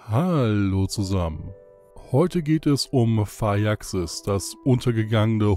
Hallo zusammen. Heute geht es um Phaeaxis, das untergegangene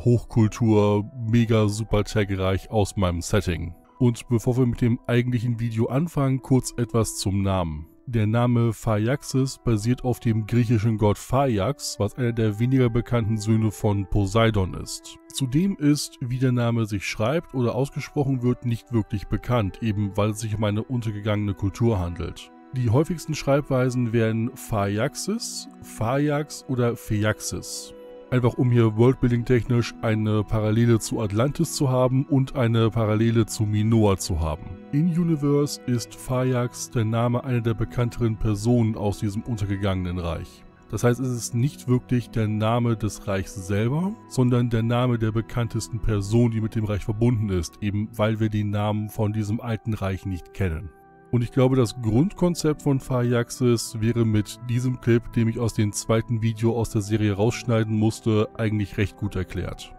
Hochkultur-Mega-Super-Tech-Reich aus meinem Setting. Und bevor wir mit dem eigentlichen Video anfangen, kurz etwas zum Namen. Der Name Phaeaxis basiert auf dem griechischen Gott Phaeax, was einer der weniger bekannten Söhne von Poseidon ist. Zudem ist, wie der Name sich schreibt oder ausgesprochen wird, nicht wirklich bekannt, eben weil es sich um eine untergegangene Kultur handelt. Die häufigsten Schreibweisen wären Phaeaxis, Phaeax oder Phaeaxis. Einfach um hier Worldbuilding-technisch eine Parallele zu Atlantis zu haben und eine Parallele zu Minoa zu haben. In Universe ist Phaeax der Name einer der bekannteren Personen aus diesem untergegangenen Reich. Das heißt, es ist nicht wirklich der Name des Reichs selber, sondern der Name der bekanntesten Person, die mit dem Reich verbunden ist, eben weil wir die Namen von diesem alten Reich nicht kennen. Und ich glaube, das Grundkonzept von Phaeaxis wäre mit diesem Clip, den ich aus dem zweiten Video aus der Serie rausschneiden musste, eigentlich recht gut erklärt.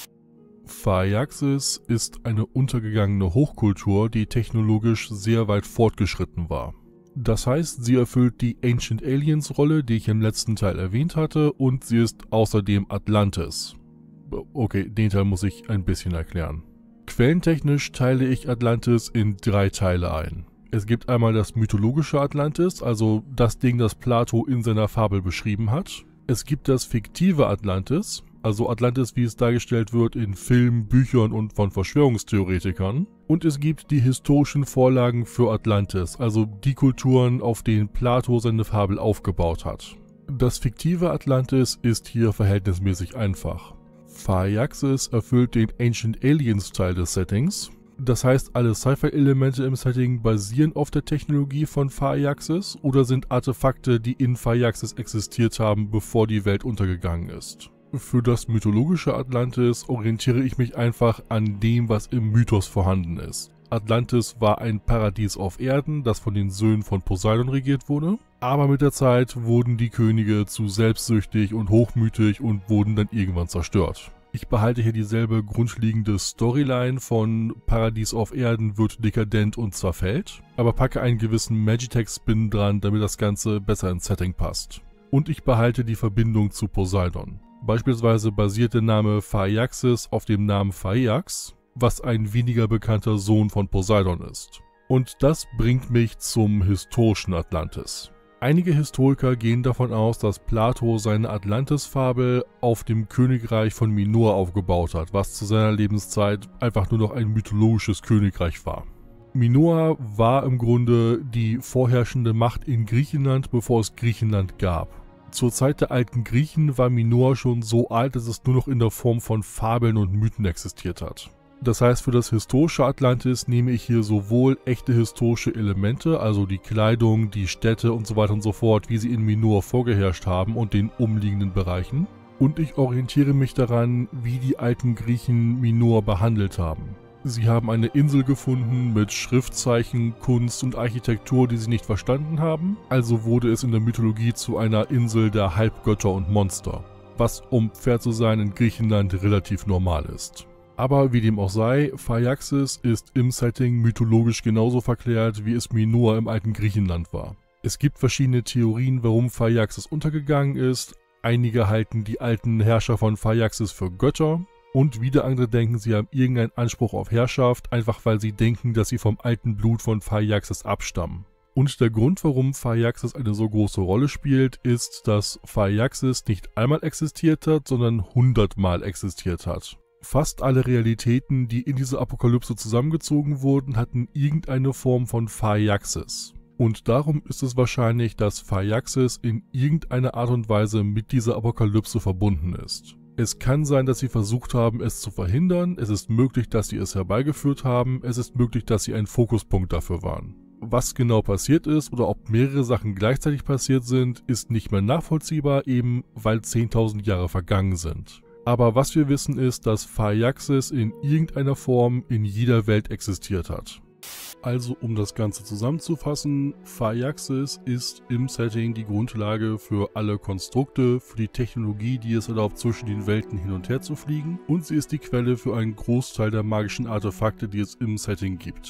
Phaeaxis ist eine untergegangene Hochkultur, die technologisch sehr weit fortgeschritten war. Das heißt, sie erfüllt die Ancient Aliens Rolle, die ich im letzten Teil erwähnt hatte, und sie ist außerdem Atlantis. Okay, den Teil muss ich ein bisschen erklären. Quellentechnisch teile ich Atlantis in 3 Teile ein. Es gibt einmal das mythologische Atlantis, also das Ding, das Plato in seiner Fabel beschrieben hat. Es gibt das fiktive Atlantis, also Atlantis, wie es dargestellt wird in Filmen, Büchern und von Verschwörungstheoretikern. Und es gibt die historischen Vorlagen für Atlantis, also die Kulturen, auf denen Plato seine Fabel aufgebaut hat. Das fiktive Atlantis ist hier verhältnismäßig einfach. Phaeaxis erfüllt den Ancient Aliens Teil des Settings. Das heißt, alle Sci-Fi-Elemente im Setting basieren auf der Technologie von Phaeaxis oder sind Artefakte, die in Phaeaxis existiert haben, bevor die Welt untergegangen ist. Für das mythologische Atlantis orientiere ich mich einfach an dem, was im Mythos vorhanden ist. Atlantis war ein Paradies auf Erden, das von den Söhnen von Poseidon regiert wurde, aber mit der Zeit wurden die Könige zu selbstsüchtig und hochmütig und wurden dann irgendwann zerstört. Ich behalte hier dieselbe grundlegende Storyline von Paradies auf Erden wird dekadent und zerfällt, aber packe einen gewissen Magitech-Spin dran, damit das Ganze besser ins Setting passt. Und ich behalte die Verbindung zu Poseidon. Beispielsweise basiert der Name Phaeaxis auf dem Namen Phaeax, was ein weniger bekannter Sohn von Poseidon ist. Und das bringt mich zum historischen Atlantis. Einige Historiker gehen davon aus, dass Plato seine Atlantis-Fabel auf dem Königreich von Minoa aufgebaut hat, was zu seiner Lebenszeit einfach nur noch ein mythologisches Königreich war. Minoa war im Grunde die vorherrschende Macht in Griechenland, bevor es Griechenland gab. Zur Zeit der alten Griechen war Minoa schon so alt, dass es nur noch in der Form von Fabeln und Mythen existiert hat. Das heißt, für das historische Atlantis nehme ich hier sowohl echte historische Elemente, also die Kleidung, die Städte und so weiter und so fort, wie sie in Minoa vorgeherrscht haben und den umliegenden Bereichen. Und ich orientiere mich daran, wie die alten Griechen Minoa behandelt haben. Sie haben eine Insel gefunden mit Schriftzeichen, Kunst und Architektur, die sie nicht verstanden haben, also wurde es in der Mythologie zu einer Insel der Halbgötter und Monster, was, um fair zu sein, in Griechenland relativ normal ist. Aber wie dem auch sei, Phaeaxis ist im Setting mythologisch genauso verklärt, wie es Minoa im alten Griechenland war. Es gibt verschiedene Theorien, warum Phaeaxis untergegangen ist. Einige halten die alten Herrscher von Phaeaxis für Götter und wieder andere denken, sie haben irgendeinen Anspruch auf Herrschaft, einfach weil sie denken, dass sie vom alten Blut von Phaeaxis abstammen. Und der Grund, warum Phaeaxis eine so große Rolle spielt, ist, dass Phaeaxis nicht einmal existiert hat, sondern 100-mal existiert hat. Fast alle Realitäten, die in diese Apokalypse zusammengezogen wurden, hatten irgendeine Form von Phaeaxis. Und darum ist es wahrscheinlich, dass Phaeaxis in irgendeiner Art und Weise mit dieser Apokalypse verbunden ist. Es kann sein, dass sie versucht haben, es zu verhindern, es ist möglich, dass sie es herbeigeführt haben, es ist möglich, dass sie ein Fokuspunkt dafür waren. Was genau passiert ist oder ob mehrere Sachen gleichzeitig passiert sind, ist nicht mehr nachvollziehbar, eben weil 10.000 Jahre vergangen sind. Aber was wir wissen ist, dass Phaeaxis in irgendeiner Form in jeder Welt existiert hat. Also um das Ganze zusammenzufassen, Phaeaxis ist im Setting die Grundlage für alle Konstrukte, für die Technologie, die es erlaubt, zwischen den Welten hin und her zu fliegen, und sie ist die Quelle für einen Großteil der magischen Artefakte, die es im Setting gibt.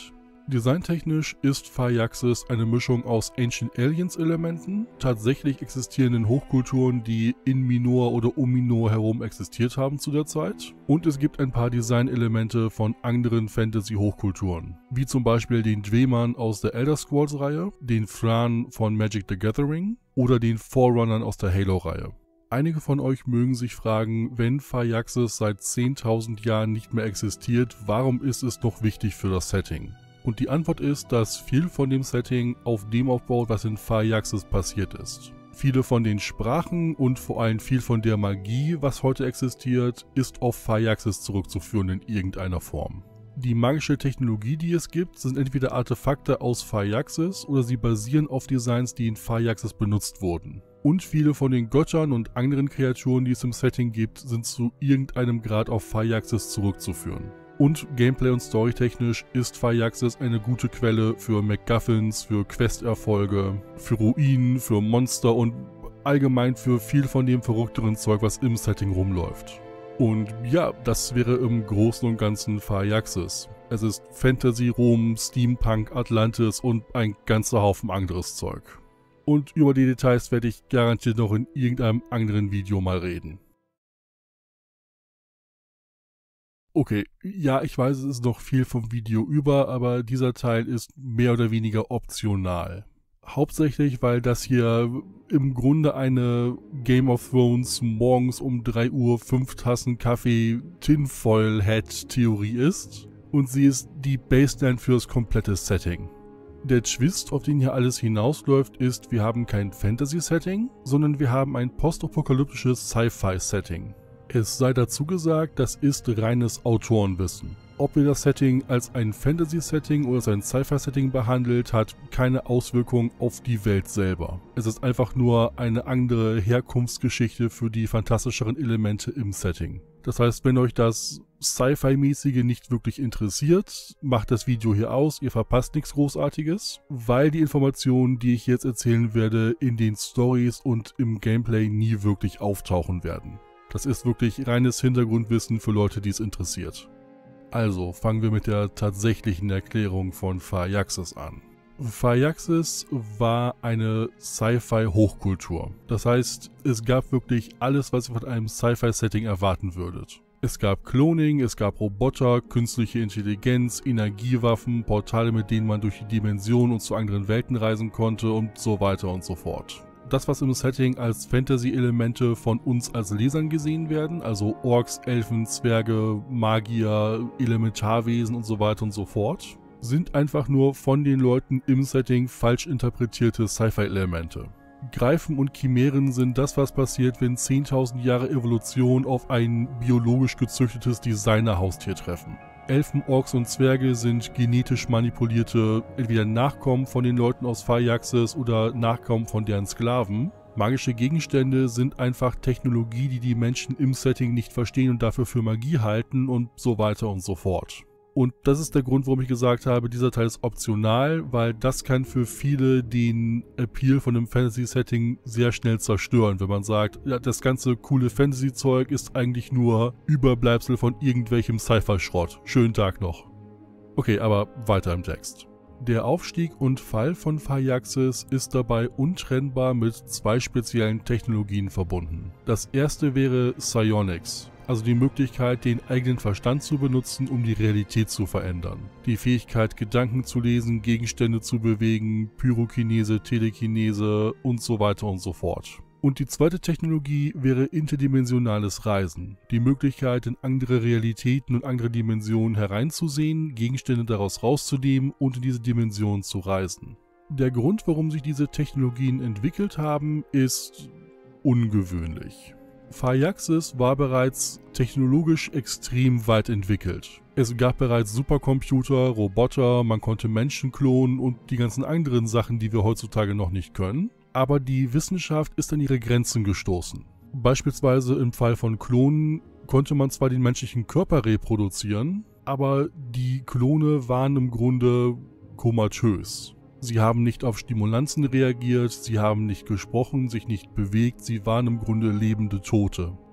Designtechnisch ist Firaxis eine Mischung aus Ancient Aliens Elementen, tatsächlich existierenden Hochkulturen, die in Minor oder um Minor herum existiert haben zu der Zeit, und es gibt ein paar Designelemente von anderen Fantasy-Hochkulturen, wie zum Beispiel den Dwemer aus der Elder Scrolls-Reihe, den Thran von Magic the Gathering oder den Forerunnern aus der Halo-Reihe. Einige von euch mögen sich fragen, wenn Firaxis seit 10.000 Jahren nicht mehr existiert, warum ist es noch wichtig für das Setting? Und die Antwort ist, dass viel von dem Setting auf dem aufbaut, was in Firaxis passiert ist. Viele von den Sprachen und vor allem viel von der Magie, was heute existiert, ist auf Firaxis zurückzuführen in irgendeiner Form. Die magische Technologie, die es gibt, sind entweder Artefakte aus Firaxis oder sie basieren auf Designs, die in Firaxis benutzt wurden. Und viele von den Göttern und anderen Kreaturen, die es im Setting gibt, sind zu irgendeinem Grad auf Firaxis zurückzuführen. Und Gameplay- und Storytechnisch ist Firaxis eine gute Quelle für MacGuffins, für Questerfolge, für Ruinen, für Monster und allgemein für viel von dem verrückteren Zeug, was im Setting rumläuft. Und ja, das wäre im Großen und Ganzen Firaxis. Es ist Fantasy, Rom, Steampunk, Atlantis und ein ganzer Haufen anderes Zeug. Und über die Details werde ich garantiert noch in irgendeinem anderen Video mal reden. Okay, ja, ich weiß, es ist noch viel vom Video über, aber dieser Teil ist mehr oder weniger optional. Hauptsächlich, weil das hier im Grunde eine Game of Thrones morgens um 3 Uhr 5 Tassen Kaffee Tinfoil Hat Theorie ist und sie ist die Baseline für das komplette Setting. Der Twist, auf den hier alles hinausläuft, ist, wir haben kein Fantasy-Setting, sondern wir haben ein postapokalyptisches Sci-Fi-Setting. Es sei dazu gesagt, das ist reines Autorenwissen. Ob ihr das Setting als ein Fantasy-Setting oder als ein Sci-Fi-Setting behandelt, hat keine Auswirkung auf die Welt selber. Es ist einfach nur eine andere Herkunftsgeschichte für die fantastischeren Elemente im Setting. Das heißt, wenn euch das Sci-Fi-mäßige nicht wirklich interessiert, macht das Video hier aus, ihr verpasst nichts Großartiges, weil die Informationen, die ich jetzt erzählen werde, in den Stories und im Gameplay nie wirklich auftauchen werden. Das ist wirklich reines Hintergrundwissen für Leute, die es interessiert. Also fangen wir mit der tatsächlichen Erklärung von Firaxis an. Firaxis war eine Sci-Fi-Hochkultur. Das heißt, es gab wirklich alles, was ihr von einem Sci-Fi-Setting erwarten würdet. Es gab Cloning, es gab Roboter, künstliche Intelligenz, Energiewaffen, Portale, mit denen man durch die Dimension und zu anderen Welten reisen konnte und so weiter und so fort. Das, was im Setting als Fantasy-Elemente von uns als Lesern gesehen werden, also Orks, Elfen, Zwerge, Magier, Elementarwesen und so weiter und so fort, sind einfach nur von den Leuten im Setting falsch interpretierte Sci-Fi-Elemente. Greifen und Chimären sind das, was passiert, wenn 10.000 Jahre Evolution auf ein biologisch gezüchtetes Designer-Haustier treffen. Elfen, Orks und Zwerge sind genetisch manipulierte, entweder Nachkommen von den Leuten aus Firaxis oder Nachkommen von deren Sklaven. Magische Gegenstände sind einfach Technologie, die die Menschen im Setting nicht verstehen und dafür für Magie halten und so weiter und so fort. Und das ist der Grund, warum ich gesagt habe, dieser Teil ist optional, weil das kann für viele den Appeal von einem Fantasy-Setting sehr schnell zerstören, wenn man sagt, ja, das ganze coole Fantasy-Zeug ist eigentlich nur Überbleibsel von irgendwelchem Sci-Fi-Schrott. Schönen Tag noch. Okay, aber weiter im Text. Der Aufstieg und Fall von Firaxis ist dabei untrennbar mit zwei speziellen Technologien verbunden. Das erste wäre Psionics. Also die Möglichkeit, den eigenen Verstand zu benutzen, um die Realität zu verändern. Die Fähigkeit, Gedanken zu lesen, Gegenstände zu bewegen, Pyrokinese, Telekinese und so weiter und so fort. Und die zweite Technologie wäre interdimensionales Reisen. Die Möglichkeit, in andere Realitäten und andere Dimensionen hereinzusehen, Gegenstände daraus rauszunehmen und in diese Dimensionen zu reisen. Der Grund, warum sich diese Technologien entwickelt haben, ist ungewöhnlich. Firaxis war bereits technologisch extrem weit entwickelt. Es gab bereits Supercomputer, Roboter, man konnte Menschen klonen und die ganzen anderen Sachen, die wir heutzutage noch nicht können. Aber die Wissenschaft ist an ihre Grenzen gestoßen. Beispielsweise im Fall von Klonen konnte man zwar den menschlichen Körper reproduzieren, aber die Klone waren im Grunde komatös. Sie haben nicht auf Stimulanzen reagiert, sie haben nicht gesprochen, sich nicht bewegt, sie waren im Grunde lebende Tote.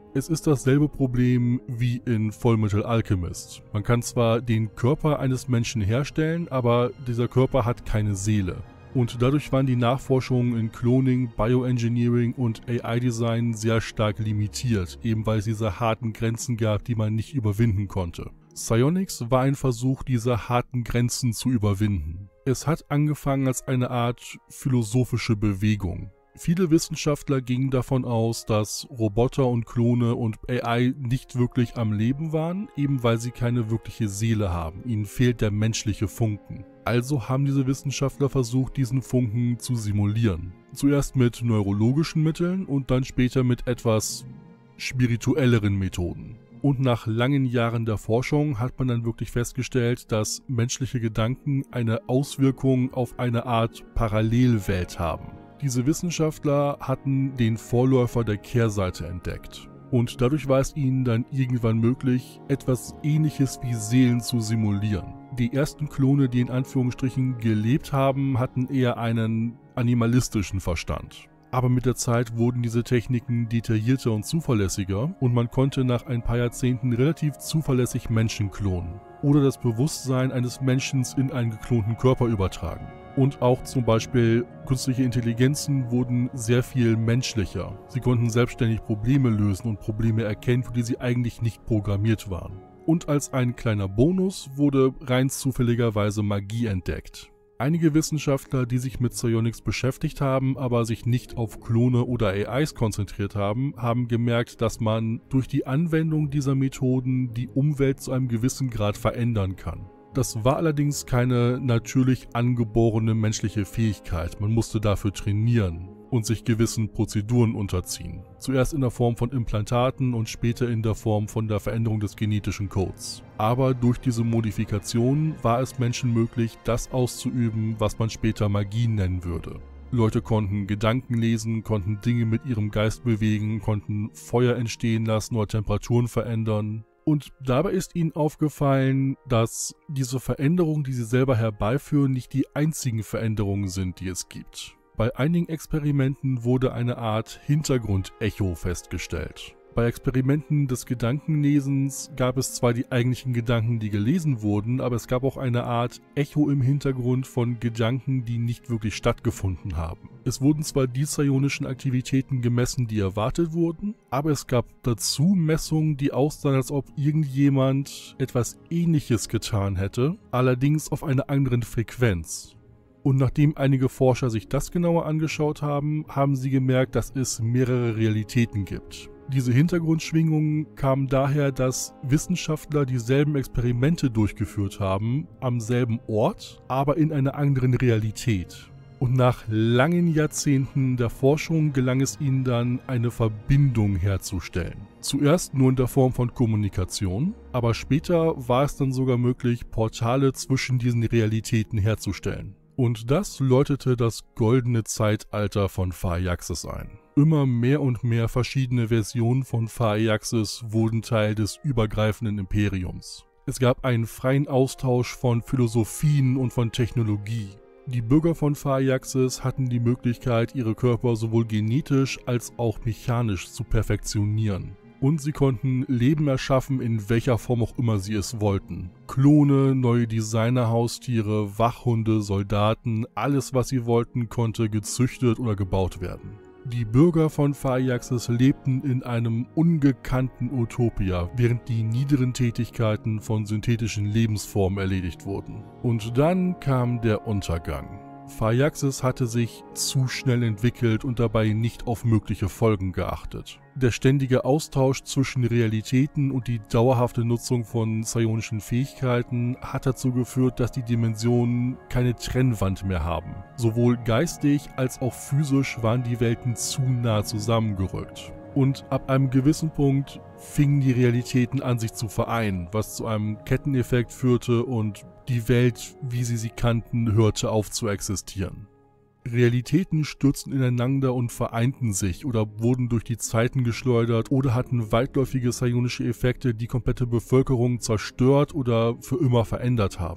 Es ist dasselbe Problem wie in Fullmetal Alchemist. Man kann zwar den Körper eines Menschen herstellen, aber dieser Körper hat keine Seele. Und dadurch waren die Nachforschungen in Cloning, Bioengineering und AI-Design sehr stark limitiert, eben weil es diese harten Grenzen gab, die man nicht überwinden konnte. Psyonix war ein Versuch, diese harten Grenzen zu überwinden. Es hat angefangen als eine Art philosophische Bewegung. Viele Wissenschaftler gingen davon aus, dass Roboter und Klone und AI nicht wirklich am Leben waren, eben weil sie keine wirkliche Seele haben. Ihnen fehlt der menschliche Funken. Also haben diese Wissenschaftler versucht, diesen Funken zu simulieren. Zuerst mit neurologischen Mitteln und dann später mit etwas spirituelleren Methoden. Und nach langen Jahren der Forschung hat man dann wirklich festgestellt, dass menschliche Gedanken eine Auswirkung auf eine Art Parallelwelt haben. Diese Wissenschaftler hatten den Vorläufer der Kehrseite entdeckt. Und dadurch war es ihnen dann irgendwann möglich, etwas Ähnliches wie Seelen zu simulieren. Die ersten Klone, die in Anführungsstrichen gelebt haben, hatten eher einen animalistischen Verstand. Aber mit der Zeit wurden diese Techniken detaillierter und zuverlässiger und man konnte nach ein paar Jahrzehnten relativ zuverlässig Menschen klonen oder das Bewusstsein eines Menschen in einen geklonten Körper übertragen. Und auch zum Beispiel künstliche Intelligenzen wurden sehr viel menschlicher. Sie konnten selbstständig Probleme lösen und Probleme erkennen, für die sie eigentlich nicht programmiert waren. Und als ein kleiner Bonus wurde rein zufälligerweise Magie entdeckt. Einige Wissenschaftler, die sich mit Psyonix beschäftigt haben, aber sich nicht auf Klone oder AIs konzentriert haben, haben gemerkt, dass man durch die Anwendung dieser Methoden die Umwelt zu einem gewissen Grad verändern kann. Das war allerdings keine natürlich angeborene menschliche Fähigkeit, man musste dafür trainieren und sich gewissen Prozeduren unterziehen. Zuerst in der Form von Implantaten und später in der Form von der Veränderung des genetischen Codes. Aber durch diese Modifikation war es Menschen möglich, das auszuüben, was man später Magie nennen würde. Leute konnten Gedanken lesen, konnten Dinge mit ihrem Geist bewegen, konnten Feuer entstehen lassen oder Temperaturen verändern. Und dabei ist ihnen aufgefallen, dass diese Veränderungen, die sie selber herbeiführen, nicht die einzigen Veränderungen sind, die es gibt. Bei einigen Experimenten wurde eine Art Hintergrundecho festgestellt. Bei Experimenten des Gedankenlesens gab es zwar die eigentlichen Gedanken, die gelesen wurden, aber es gab auch eine Art Echo im Hintergrund von Gedanken, die nicht wirklich stattgefunden haben. Es wurden zwar die psionischen Aktivitäten gemessen, die erwartet wurden, aber es gab dazu Messungen, die aussahen, als ob irgendjemand etwas Ähnliches getan hätte, allerdings auf einer anderen Frequenz. Und nachdem einige Forscher sich das genauer angeschaut haben, haben sie gemerkt, dass es mehrere Realitäten gibt. Diese Hintergrundschwingungen kamen daher, dass Wissenschaftler dieselben Experimente durchgeführt haben, am selben Ort, aber in einer anderen Realität. Und nach langen Jahrzehnten der Forschung gelang es ihnen dann, eine Verbindung herzustellen. Zuerst nur in der Form von Kommunikation, aber später war es dann sogar möglich, Portale zwischen diesen Realitäten herzustellen. Und das läutete das goldene Zeitalter von Phaeaxis ein. Immer mehr und mehr verschiedene Versionen von Phaeaxis wurden Teil des übergreifenden Imperiums. Es gab einen freien Austausch von Philosophien und von Technologie. Die Bürger von Phaeaxis hatten die Möglichkeit, ihre Körper sowohl genetisch als auch mechanisch zu perfektionieren. Und sie konnten Leben erschaffen, in welcher Form auch immer sie es wollten. Klone, neue Designer-Haustiere, Wachhunde, Soldaten, alles was sie wollten, konnte gezüchtet oder gebaut werden. Die Bürger von Phaeaxis lebten in einem ungekannten Utopia, während die niederen Tätigkeiten von synthetischen Lebensformen erledigt wurden. Und dann kam der Untergang. Phaeaxis hatte sich zu schnell entwickelt und dabei nicht auf mögliche Folgen geachtet. Der ständige Austausch zwischen Realitäten und die dauerhafte Nutzung von psionischen Fähigkeiten hat dazu geführt, dass die Dimensionen keine Trennwand mehr haben. Sowohl geistig als auch physisch waren die Welten zu nah zusammengerückt. Und ab einem gewissen Punkt fingen die Realitäten an, sich zu vereinen, was zu einem Ketteneffekt führte und die Welt, wie sie kannten, hörte auf zu existieren. Realitäten stürzten ineinander und vereinten sich oder wurden durch die Zeiten geschleudert oder hatten weitläufige psionische Effekte, die komplette Bevölkerung zerstört oder für immer verändert haben.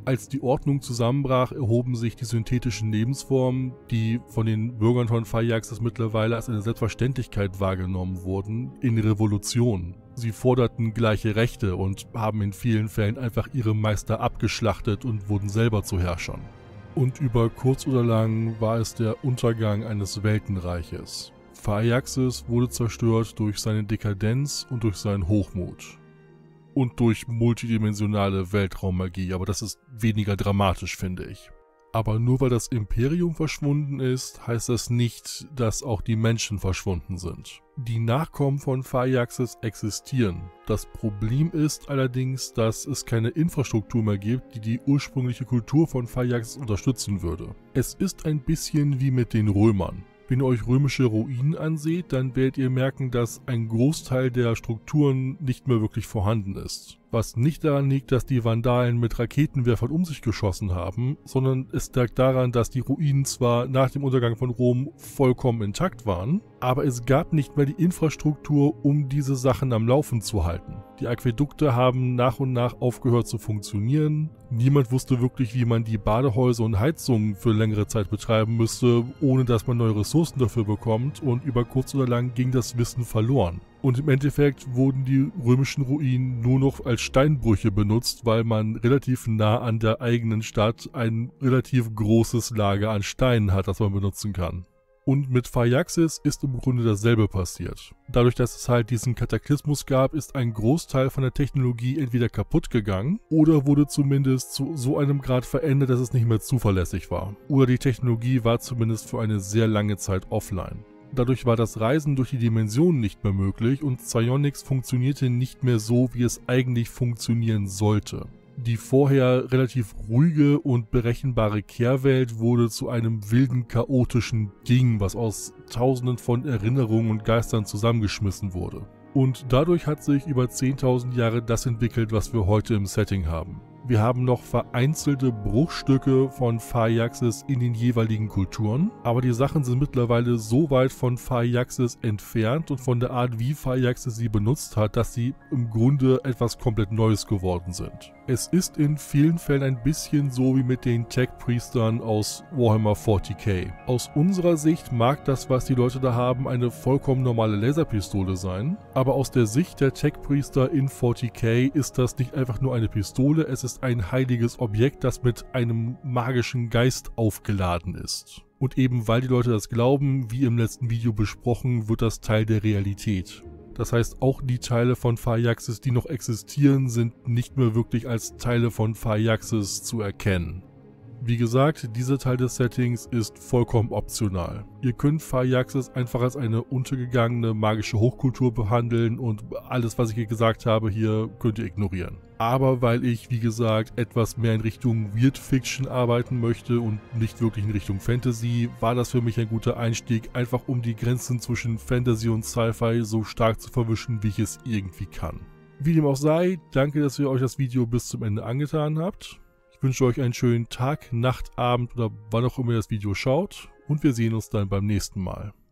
Als die Ordnung zusammenbrach, erhoben sich die synthetischen Lebensformen, die von den Bürgern von Phaiaxis mittlerweile als eine Selbstverständlichkeit wahrgenommen wurden, in Revolution. Sie forderten gleiche Rechte und haben in vielen Fällen einfach ihre Meister abgeschlachtet und wurden selber zu Herrschern. Und über kurz oder lang war es der Untergang eines Weltenreiches. Phaiaxis wurde zerstört durch seine Dekadenz und durch seinen Hochmut. Und durch multidimensionale Weltraummagie, aber das ist weniger dramatisch, finde ich. Aber nur weil das Imperium verschwunden ist, heißt das nicht, dass auch die Menschen verschwunden sind. Die Nachkommen von Phaiaxis existieren. Das Problem ist allerdings, dass es keine Infrastruktur mehr gibt, die die ursprüngliche Kultur von Phaiaxis unterstützen würde. Es ist ein bisschen wie mit den Römern. Wenn ihr euch römische Ruinen anseht, dann werdet ihr merken, dass ein Großteil der Strukturen nicht mehr wirklich vorhanden ist. Was nicht daran liegt, dass die Vandalen mit Raketenwerfern um sich geschossen haben, sondern es lag daran, dass die Ruinen zwar nach dem Untergang von Rom vollkommen intakt waren, aber es gab nicht mehr die Infrastruktur, um diese Sachen am Laufen zu halten. Die Aquädukte haben nach und nach aufgehört zu funktionieren. Niemand wusste wirklich, wie man die Badehäuser und Heizungen für längere Zeit betreiben müsste, ohne dass man neue Ressourcen dafür bekommt, und über kurz oder lang ging das Wissen verloren. Und im Endeffekt wurden die römischen Ruinen nur noch als Steinbrüche benutzt, weil man relativ nah an der eigenen Stadt ein relativ großes Lager an Steinen hat, das man benutzen kann. Und mit Phaiaxis ist im Grunde dasselbe passiert. Dadurch, dass es halt diesen Kataklysmus gab, ist ein Großteil von der Technologie entweder kaputt gegangen oder wurde zumindest zu so einem Grad verändert, dass es nicht mehr zuverlässig war. Oder die Technologie war zumindest für eine sehr lange Zeit offline. Dadurch war das Reisen durch die Dimensionen nicht mehr möglich und Psionics funktionierte nicht mehr so, wie es eigentlich funktionieren sollte. Die vorher relativ ruhige und berechenbare Kehrwelt wurde zu einem wilden, chaotischen Ding, was aus tausenden von Erinnerungen und Geistern zusammengeschmissen wurde. Und dadurch hat sich über 10.000 Jahre das entwickelt, was wir heute im Setting haben. Wir haben noch vereinzelte Bruchstücke von Phaiaxis in den jeweiligen Kulturen, aber die Sachen sind mittlerweile so weit von Phaiaxis entfernt und von der Art, wie Phaiaxis sie benutzt hat, dass sie im Grunde etwas komplett Neues geworden sind. Es ist in vielen Fällen ein bisschen so wie mit den Tech-Priestern aus Warhammer 40k. Aus unserer Sicht mag das, was die Leute da haben, eine vollkommen normale Laserpistole sein, aber aus der Sicht der Tech-Priester in 40k ist das nicht einfach nur eine Pistole, es ist ein heiliges Objekt, das mit einem magischen Geist aufgeladen ist. Und eben weil die Leute das glauben, wie im letzten Video besprochen, wird das Teil der Realität. Das heißt, auch die Teile von Phaiaxis, die noch existieren, sind nicht mehr wirklich als Teile von Phaiaxis zu erkennen. Wie gesagt, dieser Teil des Settings ist vollkommen optional. Ihr könnt Phaiaxis einfach als eine untergegangene magische Hochkultur behandeln und alles, was ich hier gesagt habe, hier könnt ihr ignorieren. Aber weil ich, wie gesagt, etwas mehr in Richtung Weird Fiction arbeiten möchte und nicht wirklich in Richtung Fantasy, war das für mich ein guter Einstieg, einfach um die Grenzen zwischen Fantasy und Sci-Fi so stark zu verwischen, wie ich es irgendwie kann. Wie dem auch sei, danke, dass ihr euch das Video bis zum Ende angetan habt. Ich wünsche euch einen schönen Tag, Nacht, Abend oder wann auch immer ihr das Video schaut und wir sehen uns dann beim nächsten Mal.